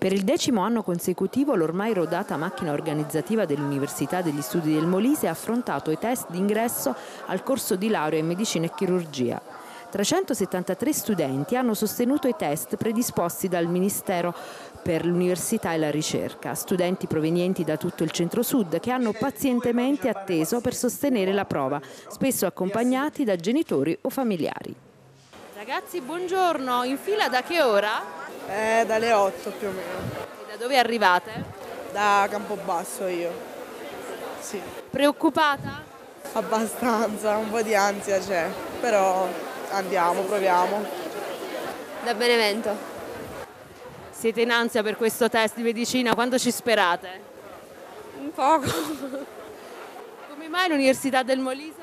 Per il 10° anno consecutivo l'ormai rodata macchina organizzativa dell'Università degli Studi del Molise ha affrontato i test d'ingresso al corso di laurea in medicina e chirurgia. 373 studenti hanno sostenuto i test predisposti dal Ministero per l'Università e la Ricerca, studenti provenienti da tutto il centro-sud che hanno pazientemente atteso per sostenere la prova, spesso accompagnati da genitori o familiari. Ragazzi, buongiorno, in fila da che ora? Dalle 8 più o meno. E da dove arrivate? Da Campobasso io. Sì. Preoccupata? Abbastanza, un po' di ansia c'è, però andiamo, proviamo. Da Benevento. Siete in ansia per questo test di medicina? Quando ci sperate? Un poco. Come mai l'Università del Molise?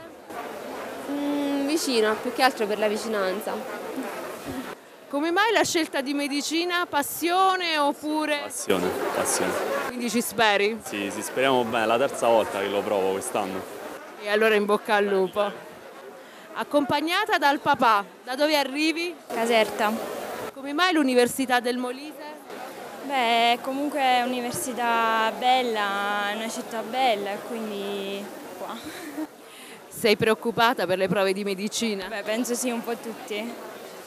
Vicino, più che altro per la vicinanza. Come mai la scelta di medicina? Passione oppure... Passione. Quindi ci speri? Sì, speriamo bene, è la terza volta che lo provo quest'anno. E allora in bocca al lupo. Accompagnata dal papà, da dove arrivi? Caserta. Come mai l'Università del Molise? Beh, comunque è un'università bella, è una città bella, quindi qua. Sei preoccupata per le prove di medicina? Beh, penso sì, un po' tutti.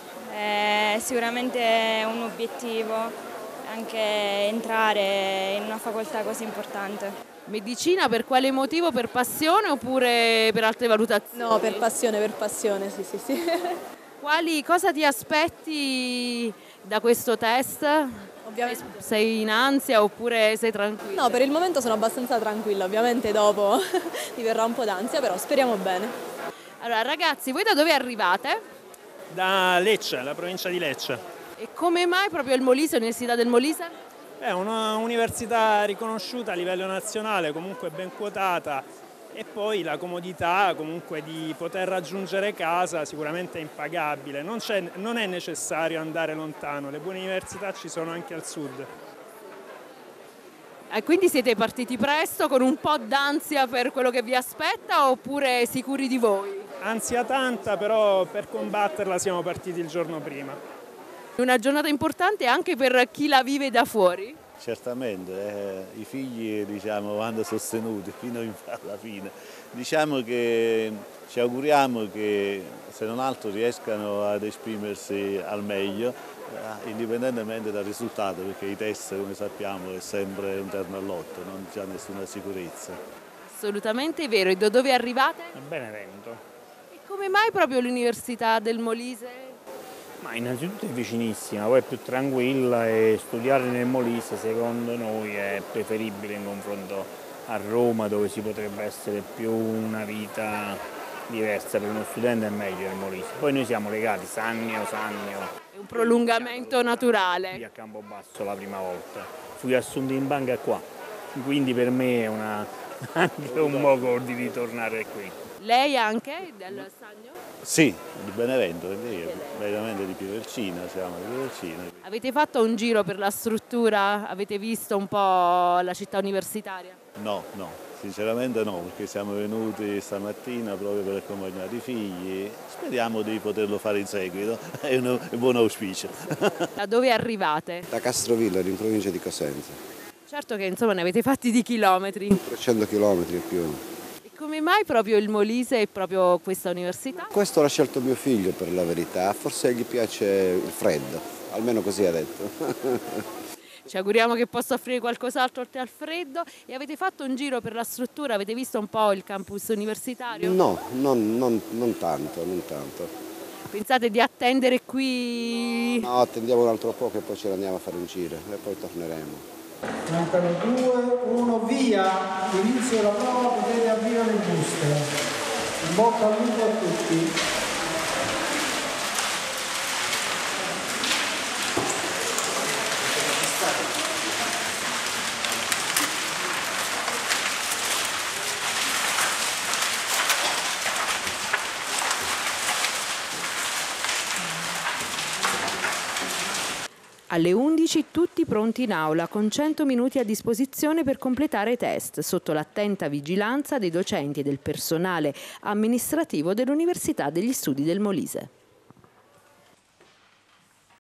È sicuramente un obiettivo anche entrare in una facoltà così importante. Medicina per quale motivo? Per passione oppure per altre valutazioni? No, per passione, sì. Cosa ti aspetti da questo test? Ovviamente. Sei in ansia oppure sei tranquilla? No, per il momento sono abbastanza tranquilla, ovviamente dopo mi verrà un po' d'ansia, però speriamo bene. Allora ragazzi, voi da dove arrivate? Da Lecce, la provincia di Lecce. E come mai proprio il Molise, l'Università del Molise? È un'università riconosciuta a livello nazionale, comunque ben quotata, e poi la comodità comunque di poter raggiungere casa sicuramente è impagabile. Non è necessario andare lontano, le buone università ci sono anche al sud. E quindi siete partiti presto con un po' d'ansia per quello che vi aspetta oppure sicuri di voi? Ansia tanta, però per combatterla siamo partiti il giorno prima. Una giornata importante anche per chi la vive da fuori? Certamente, i figli vanno sostenuti fino alla fine. Diciamo che ci auguriamo che se non altro riescano ad esprimersi al meglio, indipendentemente dal risultato, perché i test, come sappiamo, è sempre un terno al lotto, non c'è nessuna sicurezza. Assolutamente vero. E da dove arrivate? A Benevento. E come mai proprio l'Università del Molise? Ma innanzitutto è vicinissima, poi è più tranquilla e studiare nel Molise secondo noi è preferibile in confronto a Roma, dove si potrebbe essere più una vita diversa. Per uno studente è meglio nel Molise. Poi noi siamo legati, Sannio. È un prolungamento naturale. Qui a Campobasso la prima volta, fui assunto in banca qua, quindi per me è anche un modo di ritornare qui. Lei anche del Sannio? Sì, di Benevento, veramente di Pietrelcina, siamo di Pietrelcina. Avete fatto un giro per la struttura? Avete visto un po' la città universitaria? No, sinceramente no, perché siamo venuti stamattina proprio per accompagnare i figli. Speriamo di poterlo fare in seguito, è un buon auspicio. Da dove arrivate? Da Castrovillari, in provincia di Cosenza. Certo che insomma ne avete fatti di chilometri. 300 chilometri e più. Come mai proprio il Molise e proprio questa università? Questo l'ha scelto mio figlio, per la verità, forse gli piace il freddo, almeno così ha detto. Ci auguriamo che possa offrire qualcos'altro oltre al freddo. E avete fatto un giro per la struttura, avete visto un po' il campus universitario? No, non tanto. Pensate di attendere qui? No, attendiamo un altro po' che poi ce ne andiamo a fare un giro e poi torneremo. Mancano 2, 1, via, inizio della prova, potete avviare le buste. In bocca al lupo a tutti. Alle 11 tutti pronti in aula con 100 minuti a disposizione per completare i test sotto l'attenta vigilanza dei docenti e del personale amministrativo dell'Università degli Studi del Molise.